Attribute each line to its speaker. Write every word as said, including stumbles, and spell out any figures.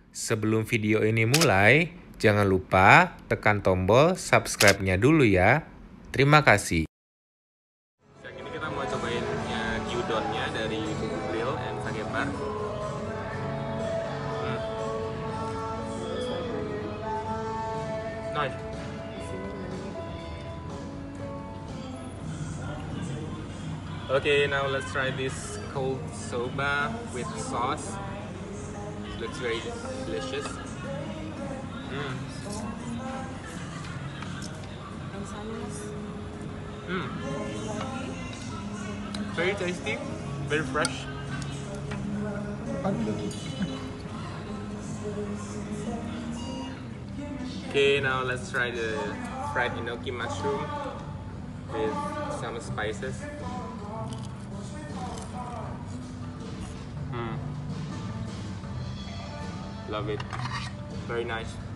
Speaker 1: Sebelum video ini mulai, jangan lupa tekan tombol subscribe-nya dulu ya. Terima kasih.
Speaker 2: Yang ini kita mau cobain gyudonnya dari Bubu Grill and Sagebar. Hmm. Nice. Okay, now let's try this cold soba with sauce. It looks very delicious. Mm. Mm. Very tasty, very fresh. Okay, now let's try the fried enoki mushroom with some spices. Mm. Love it. Very nice.